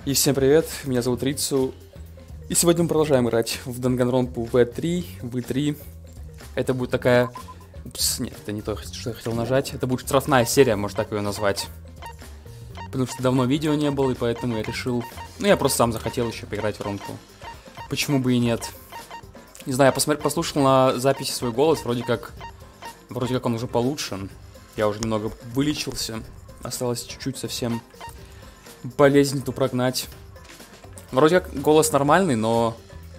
И всем привет, меня зовут Рицу. И сегодня мы продолжаем играть в Данганронпу V3, V3. Это будет такая... Упс, нет, это не то, что я хотел нажать. Это будет штрафная серия, можно так ее назвать. Потому что давно видео не было, и поэтому я решил... Ну, я просто сам захотел еще поиграть в ронку. Почему бы и нет? Не знаю, я послушал на записи свой голос, вроде как он уже получше. Я уже немного вылечился. Осталось чуть-чуть совсем болезнь ту прогнать. Вроде как голос нормальный, но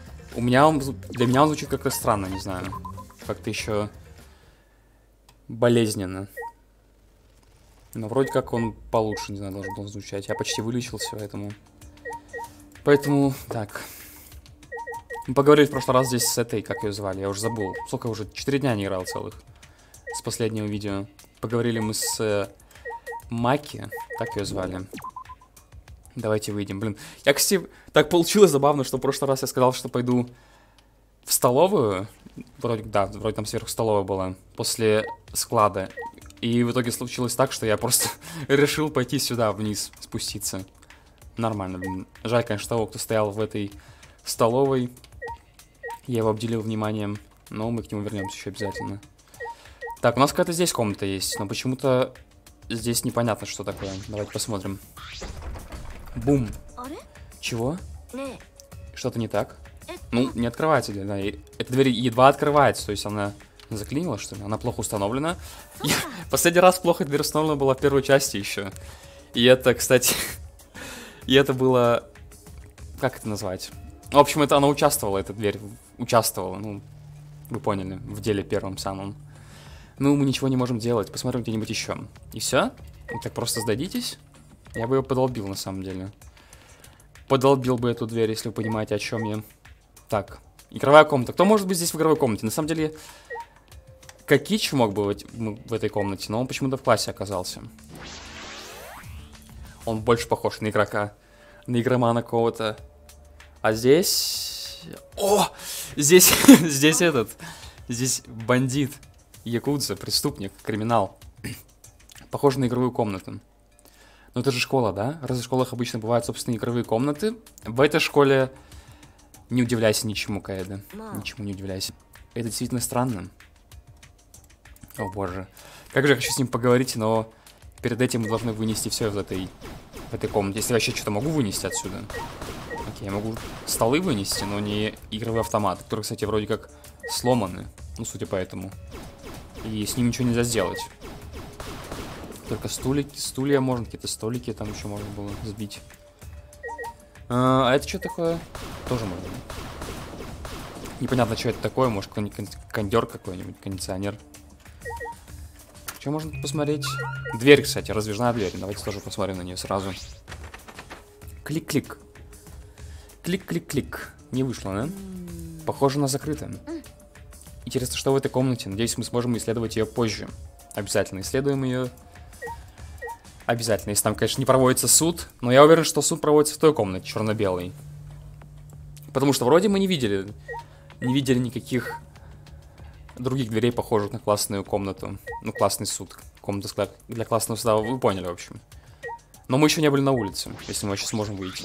для меня он звучит как-то странно, не знаю. Как-то еще болезненно. Но вроде как он получше, не знаю, должен звучать. Я почти вылечился, поэтому, так. Мы поговорили в прошлый раз здесь с этой, как ее звали, я уже забыл. Сколько уже, 4 дня не играл целых. С последнего видео. Поговорили мы с Маки, так ее звали. Давайте выйдем. Блин, я, кстати, так получилось забавно, что в прошлый раз я сказал, что пойду в столовую. Вроде там сверху столовая была. После склада. И в итоге случилось так, что я просто решил пойти сюда, вниз, спуститься. Нормально, блин. Жаль, конечно, того, кто стоял в этой столовой. Я его обделил вниманием. Но мы к нему вернемся еще обязательно. Так, у нас какая-то здесь комната есть. Но почему-то здесь непонятно, что такое. Давайте посмотрим. Бум. Чего? Что-то не так? Ну, не открывается дверь. Да. Эта дверь едва открывается, то есть она заклинила, что ли? Она плохо установлена. Последний раз плохо дверь установлена была в первой части еще. И это, кстати... И это было... Как это назвать? В общем, это она участвовала, эта дверь. Участвовала, ну... Вы поняли, в деле первом самом. Ну, мы ничего не можем делать. Посмотрим где-нибудь еще. И все? Вы так просто сдадитесь? Я бы ее подолбил, на самом деле. Подолбил бы эту дверь, если вы понимаете, о чем я. Так, игровая комната. Кто может быть здесь в игровой комнате? На самом деле, Кокич мог бы в этой комнате, но он почему-то в классе оказался. Он больше похож на игрока, на игромана какого-то. А здесь... О! Здесь, здесь бандит, якудза, преступник, криминал. Похоже на игровую комнату. Но это же школа, да? Разве в школах обычно бывают собственные игровые комнаты? В этой школе не удивляйся ничему, Каэда. Ничему не удивляйся. Это действительно странно. О боже. Как же я хочу с ним поговорить, но перед этим мы должны вынести все в этой комнате. Если я вообще что-то могу вынести отсюда. Окей, я могу столы вынести, но не игровые автоматы, которые, кстати, вроде как сломаны. Ну, судя по этому. И с ним ничего нельзя сделать. Только стулья можно, какие-то столики там еще можно было сбить. А это что такое? Тоже можно. Непонятно, что это такое. Может, кондер какой-нибудь, кондиционер. Что можно посмотреть? Дверь, кстати, раздвижная дверь. Давайте тоже посмотрим на нее сразу. Клик-клик. Клик-клик-клик. Не вышло, да? Похоже, она закрыта. Интересно, что в этой комнате? Надеюсь, мы сможем исследовать ее позже. Обязательно исследуем ее. Обязательно, если там, конечно, не проводится суд. Но я уверен, что суд проводится в той комнате, черно-белой. Потому что вроде мы не видели никаких других дверей, похожих на классную комнату. Ну, классный суд. Комната для классного суда, вы поняли, в общем. Но мы еще не были на улице, если мы вообще сможем выйти.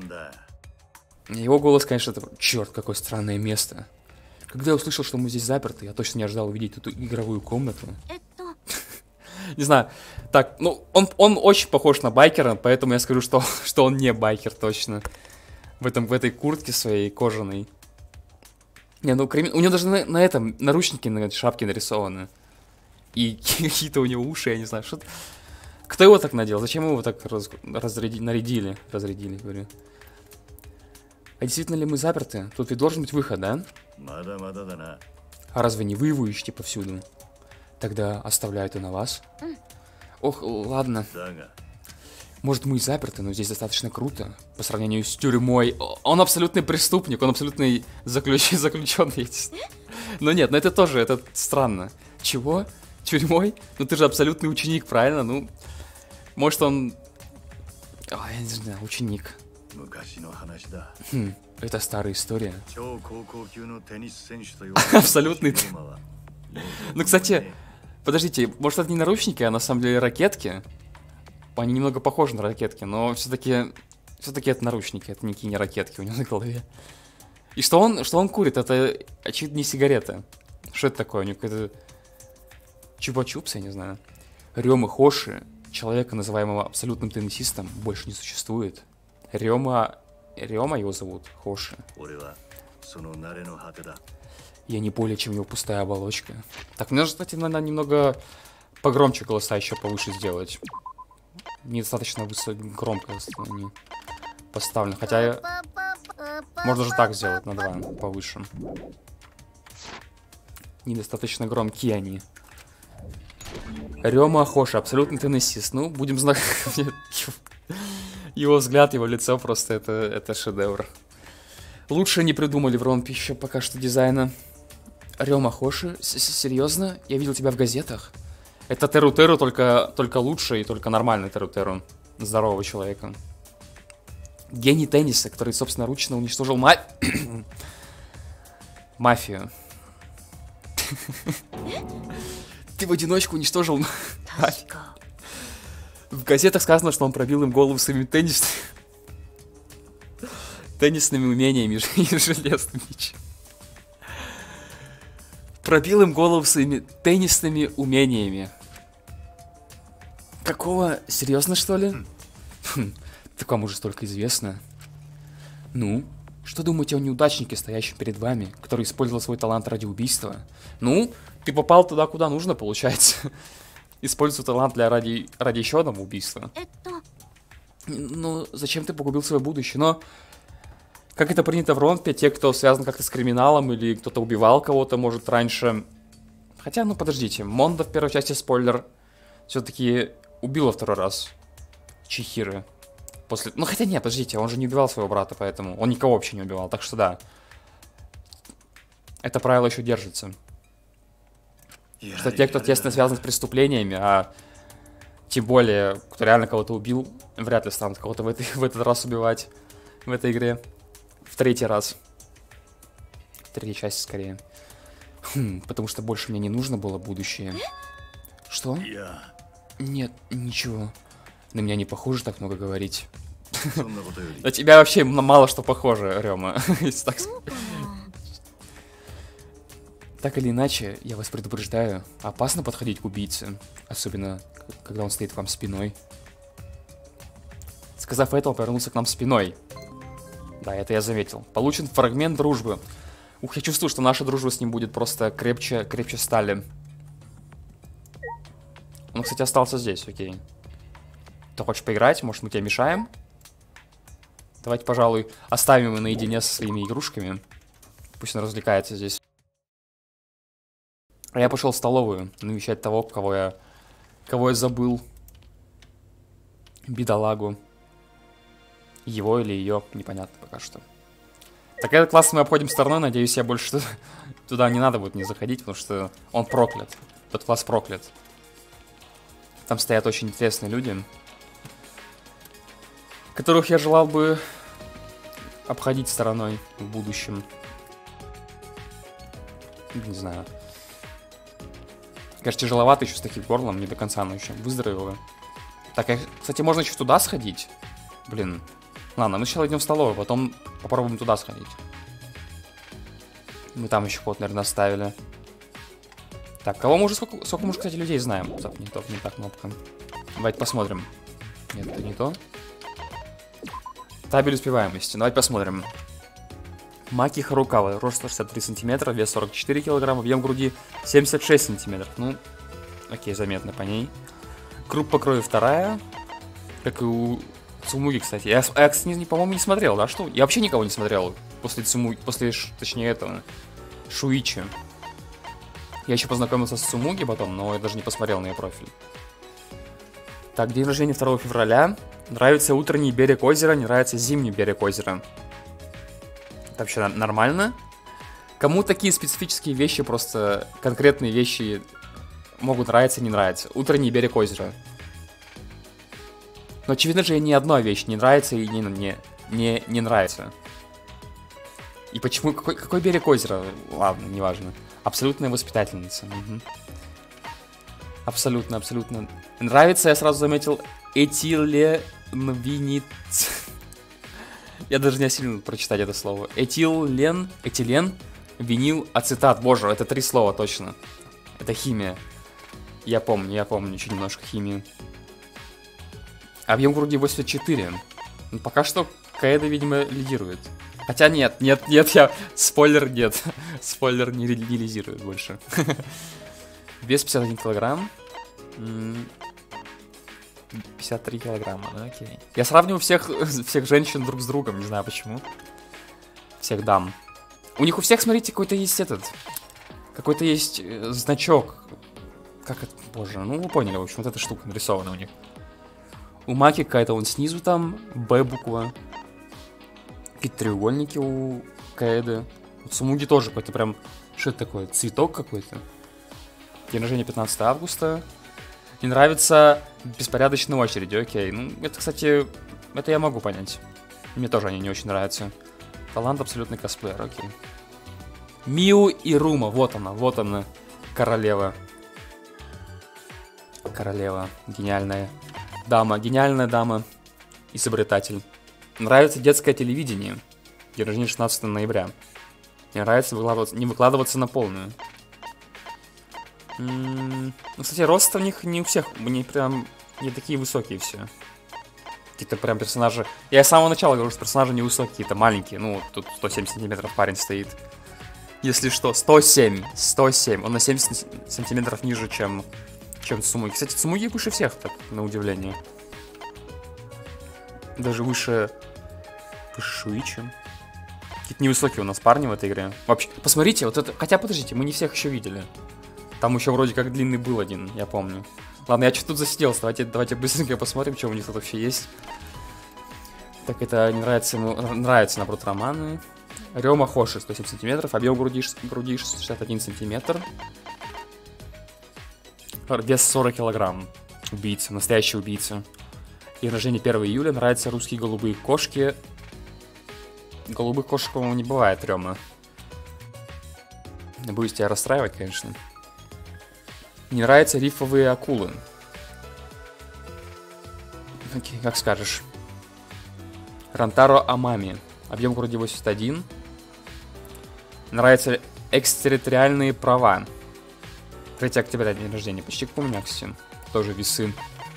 Его голос, конечно, это... Черт, какое странное место. Когда я услышал, что мы здесь заперты, я точно не ожидал увидеть эту игровую комнату. Не знаю. Так, ну, он очень похож на байкера, поэтому я скажу, что он не байкер точно. В этой куртке своей кожаной. Не, ну, у него даже на этом наручники на шапке нарисованы. И какие-то у него уши, я не знаю, что... Кто его так надел? Зачем его так нарядили? Разрядили, говорю. А действительно ли мы заперты? Тут ведь должен быть выход, да? А разве не вы его ищете повсюду? Тогда оставляю это на вас. Ох, ладно. Может, мы и заперты, но здесь достаточно круто. По сравнению с тюрьмой. Он абсолютный преступник, он абсолютный заключенный. Но нет, но это тоже, это странно. Чего? Тюрьмой? Ну ты же абсолютный ученик, правильно? Ну, может он... Ой, я не знаю, ученик. Это старая история. Абсолютный. Ну, кстати, подождите, может это не наручники, а на самом деле ракетки? Они немного похожи на ракетки, но все-таки Все-таки это наручники, это никакие не ракетки у него на голове. И что он курит? Это, очевидно, не сигареты. Что это такое? У него какой-то чупа-чупс, я не знаю. Рёма Хоши, человека, называемого абсолютным теннисистом, больше не существует. Рёма его зовут, Хоши. Я не более, чем его пустая оболочка. Так, мне же, кстати, надо немного погромче голоса еще повыше сделать. Недостаточно громко они поставлены. Хотя можно же так сделать, на 2 повыше. Недостаточно громкие они. Рёма Хоши, абсолютный теннисист. Ну, будем знать. Его взгляд, его лицо просто это шедевр. Лучше не придумали в ромпе еще пока что дизайна. Рёма Хоши? Серьезно? Я видел тебя в газетах. Это Теру-Теру, только лучше и только нормальный Теру-Теру. Здорового человека. Гений тенниса, который собственноручно уничтожил мафию. Ты в одиночку уничтожил мафию. В газетах сказано, что он пробил им голову своими теннисными умениями и железным мячом. Пробил им голову своими теннисными умениями. Какого? Серьезно, что ли? Так вам уже столько известно. Ну, что думаете о неудачнике, стоящем перед вами, который использовал свой талант ради убийства? Ну, ты попал туда, куда нужно, получается. Используй талант ради еще одного убийства. Ну, зачем ты погубил свое будущее? Но, как это принято в ромпе, те, кто связан как-то с криминалом или кто-то убивал кого-то, может, раньше... Хотя, ну, подождите, Мондо в первой части, спойлер, все-таки убил во 2-й раз Чихиры. Ну, хотя нет, подождите, он же не убивал своего брата, поэтому... Он никого вообще не убивал, так что да. Это правило еще держится. Что те, кто тесно связан с преступлениями, а тем более, кто реально кого-то убил, вряд ли станут кого-то в этот раз убивать в этой игре. В 3-й раз. В 3-й части скорее. Потому что больше мне не нужно было будущее. Что? Нет, ничего. На меня не похоже так много говорить. На тебя вообще мало что похоже, Рёма. Так или иначе, я вас предупреждаю, опасно подходить к убийце, особенно когда он стоит к вам спиной. Сказав это, он повернулся к нам спиной. Да, это я заметил. Получен фрагмент дружбы. Ух, я чувствую, что наша дружба с ним будет просто крепче стали. Он, кстати, остался здесь, окей. Ты хочешь поиграть? Может, мы тебе мешаем? Давайте, пожалуй, оставим его наедине со своими игрушками. Пусть он развлекается здесь. А я пошел в столовую навещать того, кого я забыл. Бедолагу. Его или ее, непонятно пока что. Так, этот класс мы обходим стороной. Надеюсь, я больше туда не надо будет не заходить, потому что он проклят. Этот класс проклят. Там стоят очень интересные люди, которых я желал бы обходить стороной в будущем. Не знаю. Конечно, тяжеловато еще с таким горлом, не до конца оно еще выздоровело. Так, кстати, можно еще туда сходить. Блин. Ладно, мы сначала идем в столовую, потом попробуем туда сходить. Мы там еще ход, наверное, оставили. Так, кого мы уже, сколько мы уже, кстати, людей знаем? Стоп, не та кнопка. Давайте посмотрим. Нет, это не то. Табель успеваемости. Давайте посмотрим. Маки Харукава, рост 163 сантиметра, вес 44 килограмма, объем груди 76 сантиметров. Ну, окей, заметно по ней. Группа крови 2, как и у Цумуги, кстати. Я кстати, по-моему, не смотрел, да, что? Я вообще никого не смотрел после Цумуги, точнее, этого, Шуичи. Я еще познакомился с Цумуги потом, но я даже не посмотрел на ее профиль. Так, день рождения 2 февраля. Нравится утренний берег озера, не нравится зимний берег озера. Это вообще нормально? Кому такие специфические вещи, просто конкретные вещи могут нравиться и не нравиться? Утренний берег озера. Но очевидно же, ни одна вещь не нравится и не нравится. И почему? Какой берег озера? Ладно, неважно. Абсолютная воспитательница. Угу. Абсолютно. Нравится, я сразу заметил, этиленвиниц. Я даже не осилил прочитать это слово. Этилен, винил, ацетат. Боже, это 3 слова точно. Это химия. Я помню еще немножко химию. Объем груди 84. Ну, пока что Каэда, видимо, лидирует. Хотя нет, спойлер, нет. Спойлер не лидирует больше. Вес 51 килограмм. 53 килограмма, да, окей. Я сравниваю всех женщин друг с другом, не знаю почему. Всех дам. У них у всех, смотрите, какой-то есть какой-то есть значок. Как это, боже, ну вы поняли, в общем, вот эта штука нарисована у них. У Маки какая-то вон снизу там, Б буква. Какие-то треугольники у Каэды. У Цумуги тоже какой-то прям, что это такое, цветок какой-то. День рождения 15 августа. Мне нравится беспорядочные очереди, окей. Ну, это, кстати, это я могу понять. Мне тоже они не очень нравятся. Талант абсолютный косплеер, окей. Миу и Рума, вот она, королева. Королева, гениальная дама, изобретатель. Нравится детское телевидение. День рождения 16 ноября. Мне нравится не выкладываться на полную. Ну, кстати, рост у них не у всех, они прям не такие высокие все. Какие-то прям персонажи. Я с самого начала говорю, что персонажи не высокие, какие-то маленькие. Ну, тут 107 сантиметров парень стоит. Если что, 107. Он на 70 сантиметров ниже, чем Цумуги. Кстати, Цумуги выше всех, так, на удивление. Даже выше Шуичи. Какие-то невысокие у нас парни в этой игре. Вообще, посмотрите, вот это... Хотя, подождите, мы не всех еще видели. Там еще вроде как длинный был один, я помню. Ладно, я что-то тут засиделся. Давайте быстренько посмотрим, что у них тут вообще есть. Так, это не нравится ему... Нравится, наоборот, романы. Рёма Хоши, 107 сантиметров. Объем груди 61 сантиметр. Вес 40 килограмм. Убийца, настоящий убийца. День рождения 1 июля. Нравятся русские голубые кошки. Голубых кошек, по-моему, не бывает, Рёма. Не боюсь тебя расстраивать, конечно. Не нравятся рифовые акулы. Окей, как скажешь. Рантаро Амами. Объем груди 81. Нравятся экстерриториальные права. 3 октября день рождения. Почти как у меня, кстати. Тоже весы.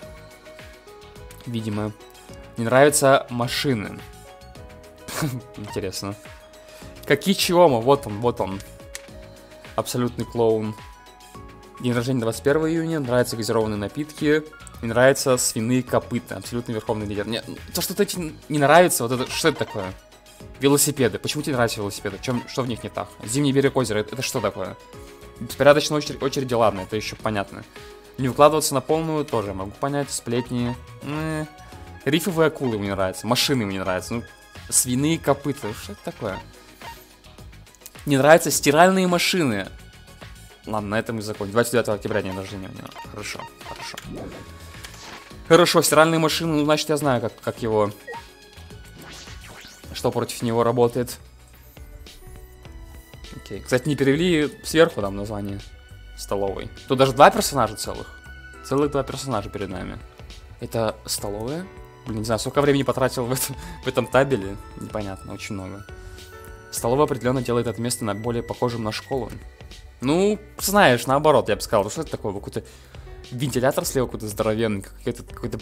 Видимо. Не нравятся машины. Интересно. Какичиома, вот он. Абсолютный клоун. День рождения 21 июня. Нравятся газированные напитки. Не нравятся свиные копыта. Абсолютный верховный лидер. Мне, то, что эти не нравится, вот это, что это такое? Велосипеды. Почему тебе нравятся велосипеды? Что в них не так? Зимний берег озера, это что такое? Беспорядочные очереди, ладно, это еще понятно. Не выкладываться на полную тоже могу понять. Сплетни. Рифовые акулы мне нравятся. Машины мне нравятся. Ну, свиные копыта. Что это такое? Не нравятся стиральные машины. Ладно, на этом и закончим. 29 октября день рождения у него. Хорошо, стиральные машины. Ну, значит, я знаю, как его... Что против него работает. Окей. Кстати, не перевели сверху там название столовой. Тут даже 2 персонажа целых. Целых 2 персонажа перед нами. Это столовая? Блин, не знаю, сколько времени потратил в этом табеле. Непонятно, очень много. Столовая определенно делает это место более похожим на школу. Ну, знаешь, наоборот, я бы сказал, что это такое? Какой-то вентилятор слева какой-то здоровенный, какой-то...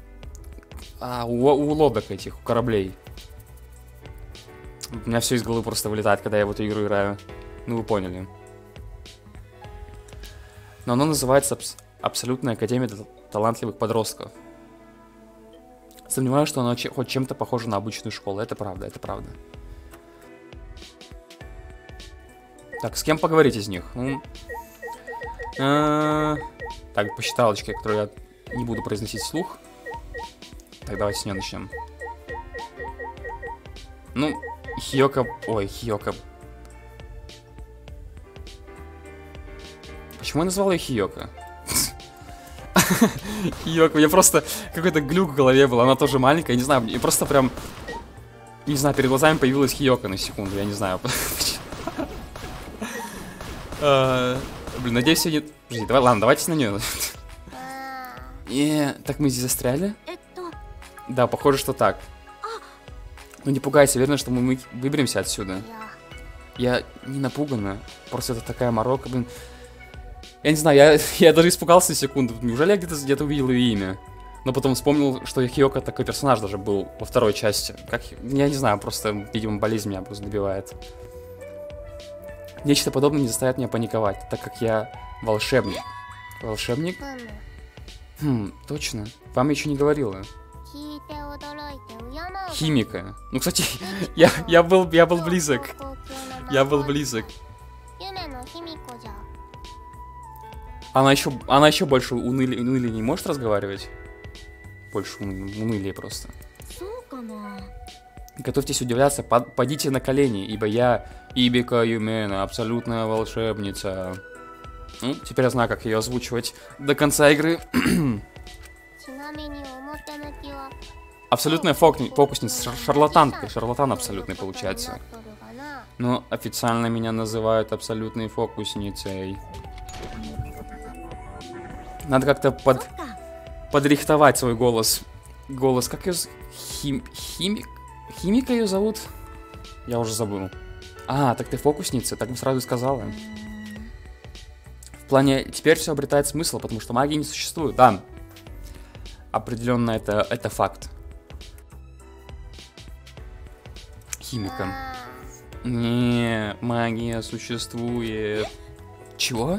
у лодок этих, у кораблей. У меня все из головы просто вылетает, когда я в эту игру играю. Ну, вы поняли. Но оно называется Абсолютная Академия Талантливых Подростков. Сомневаюсь, что оно хоть чем-то похоже на обычную школу. Это правда, это правда. Так, с кем поговорить из них? Ну, так, по считалочке, которую я не буду произносить вслух. Так, давайте с нее начнем. Ну, Хиёка... Ой, Хиёка. Почему я назвал ее Хиёка? Хиёка, мне просто какой-то глюк в голове был. Она тоже маленькая, не знаю, мне просто прям... Не знаю, перед глазами появилась Хиёка на секунду, я не знаю. Блин, надеюсь, я не... Подожди, ладно, давайте на нее. Так мы здесь застряли? Да, похоже, что так. Ну не пугайся, верно, что мы выберемся отсюда. Я не напугана, просто это такая морока, блин. Я не знаю, я даже испугался на секунду. Неужели я где-то увидел ее имя? Но потом вспомнил, что Хиока такой персонаж даже был во второй части. Как, я не знаю, просто, видимо, болезнь меня просто добивает. Нечто подобное не заставит меня паниковать, так как я волшебник. Волшебник? Точно. Вам еще не говорила. Химика. Ну, кстати, я был близок. Я был близок. Она еще больше уныли не может разговаривать? Больше уныли просто. Готовьтесь удивляться, падите на колени, ибо я Ибика Юмена, абсолютная волшебница. Ну, теперь я знаю, как ее озвучивать до конца игры. Абсолютная фокусница, шарлатанка, шарлатан абсолютный получается. Но официально меня называют абсолютной фокусницей. Надо как-то подрихтовать свой голос. Голос, как ее... Химика ее зовут? Я уже забыл. А, так ты фокусница, так бы сразу сказала. В плане, теперь все обретает смысл, потому что магии не существует. Да, определенно это факт. Химика. Не, магия существует. Чего?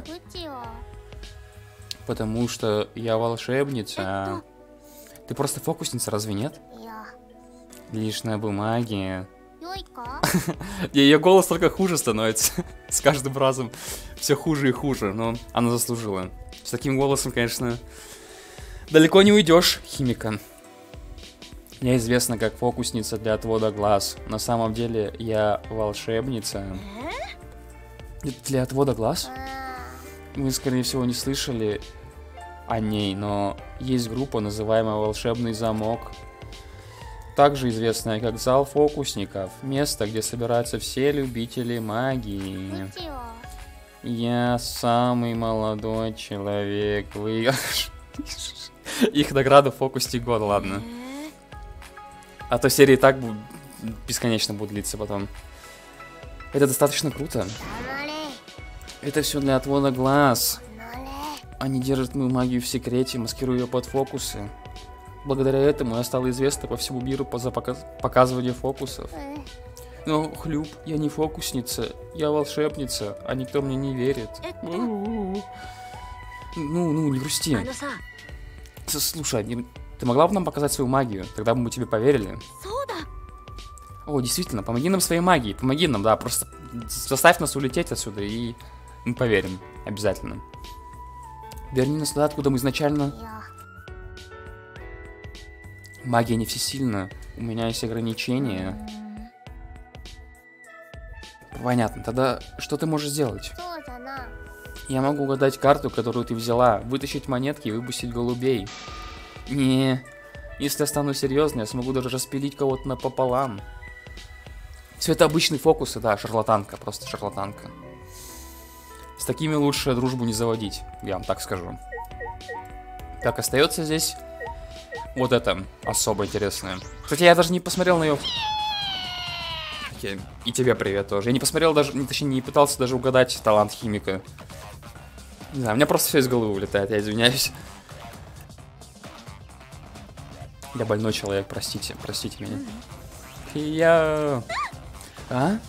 Потому что я волшебница. Ты просто фокусница, разве нет? Лишь на бумаге. Ее голос только хуже становится. С каждым разом все хуже и хуже. Но она заслужила. С таким голосом, конечно, далеко не уйдешь, Химика. Я известна как фокусница для отвода глаз. На самом деле я волшебница. Для отвода глаз? Вы, скорее всего, не слышали о ней, но есть группа, называемая «Волшебный замок». Также известная как зал фокусников. Место, где собираются все любители магии. Я самый молодой человек. Вы... Их награда фокусник года, ладно. А то серии так бесконечно будут длиться потом. Это достаточно круто. Это все для отвода глаз. Они держат мою магию в секрете, маскируя ее под фокусы. Благодаря этому я стала известна по всему миру за показывание фокусов. Но, Хлюп, я не фокусница, я волшебница, а никто мне не верит. Ну, не грусти. Слушай, ты могла бы нам показать свою магию? Тогда бы мы тебе поверили. О, действительно, помоги нам своей магией. Помоги нам, да, просто заставь нас улететь отсюда, и мы поверим. Обязательно. Верни нас туда, откуда мы изначально... Магия не всесильна. У меня есть ограничения. Понятно. Тогда что ты можешь сделать? Я могу угадать карту, которую ты взяла, вытащить монетки и выпустить голубей. Не, если я стану серьезной, я смогу даже распилить кого-то напополам. Все это обычные фокусы, да, шарлатанка, просто шарлатанка. С такими лучше дружбу не заводить, я вам так скажу. Так, остается здесь вот это особо интересное. Кстати, я даже не посмотрел на ее... Окей, и тебе привет тоже. Я не посмотрел даже, точнее, не пытался даже угадать талант Химика. Не знаю, у меня просто все из головы вылетает, я извиняюсь. Я больной человек, простите меня. Я... А?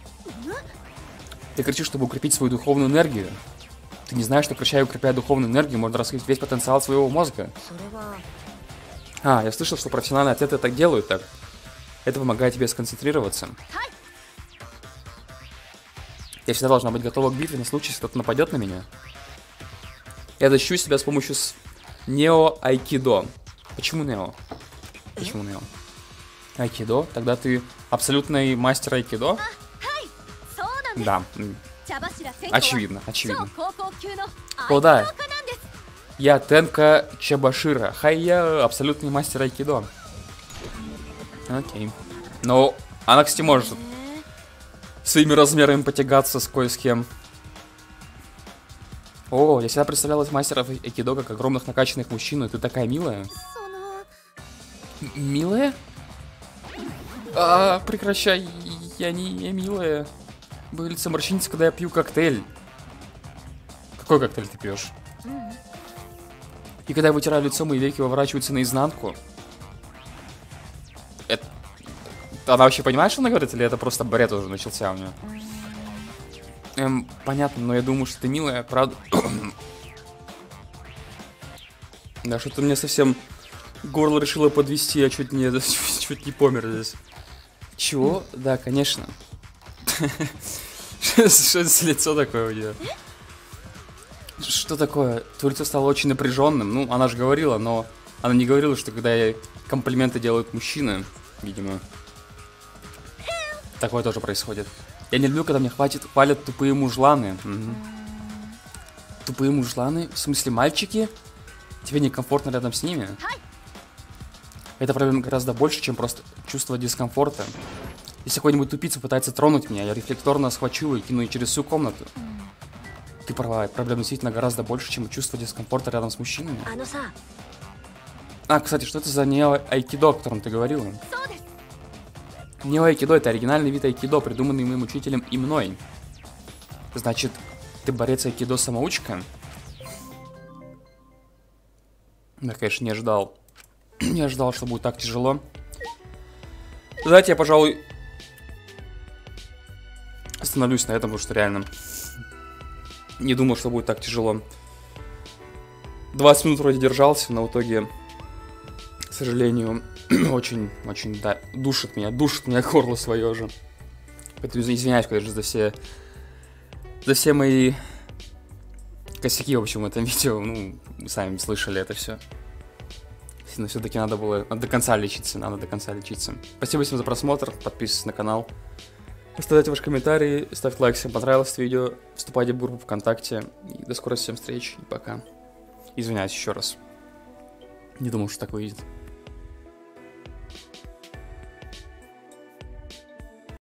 Ты кричишь, чтобы укрепить свою духовную энергию. Ты не знаешь, что укрепляя духовную энергию, можно раскрыть весь потенциал своего мозга. А, я слышал, что профессиональные атлеты так делают так. Это помогает тебе сконцентрироваться. Я всегда должна быть готова к битве на случай, если кто-то нападет на меня. Я защищу себя с помощью нео-айкидо. Почему нео? Почему нео? Айкидо? Тогда ты абсолютный мастер айкидо? Да. Очевидно. О, да. Я Тенка Чабашира. Хайя, абсолютный мастер айкидо. Окей. Но она, кстати, может своими размерами потягаться с кое с кем. О, я всегда представлялась мастеров айкидо как огромных накачанных мужчин, и ты такая милая. Милая? Прекращай, я не милая. Мое лицо морщинится, когда я пью коктейль. Какой коктейль ты пьешь? И когда я вытираю лицо, мои веки выворачиваются наизнанку. Это... Она вообще понимает, что она говорит, или это просто бред уже начался у нее? Понятно, но я думаю, что ты милая, правда? Да, что-то мне совсем горло решило подвести, я чуть не помер здесь. Чего? Да, конечно. Что за лицо такое у нее? Что такое? Твое лицо стало очень напряженным. Ну, она же говорила, но она не говорила, что когда ей комплименты делают мужчины, видимо. Такое тоже происходит. Я не люблю, когда мне хвалят тупые мужланы. Угу. Тупые мужланы? В смысле мальчики? Тебе некомфортно рядом с ними? Эта проблема гораздо больше, чем просто чувство дискомфорта. Если какой-нибудь тупица пытается тронуть меня, я рефлекторно схвачу его и кину ее через всю комнату. Ты права, проблема действительно гораздо больше, чем чувство дискомфорта рядом с мужчинами. Кстати, что это за нео-айкидо, о котором ты говорила? Нео-айкидо — это оригинальный вид айкидо, придуманный моим учителем и мной. Значит, ты борец айкидо-самоучка? Я, конечно, не ожидал. Не ожидал, что будет так тяжело. Знаете, я, пожалуй, остановлюсь на этом, потому что реально не думал, что будет так тяжело. 20 минут вроде держался, но в итоге, к сожалению, очень, да, душит меня горло свое же. Поэтому извиняюсь, конечно, за все мои косяки, в общем, в этом видео. Ну, вы сами слышали это все. Но все-таки надо до конца лечиться, Спасибо всем за просмотр, подписывайтесь на канал. Оставляйте ваши комментарии, ставьте лайк, если вам понравилось это видео, вступайте в группу ВКонтакте. И до скорых всем встреч, и пока. Извиняюсь еще раз. Не думал, что так выйдет.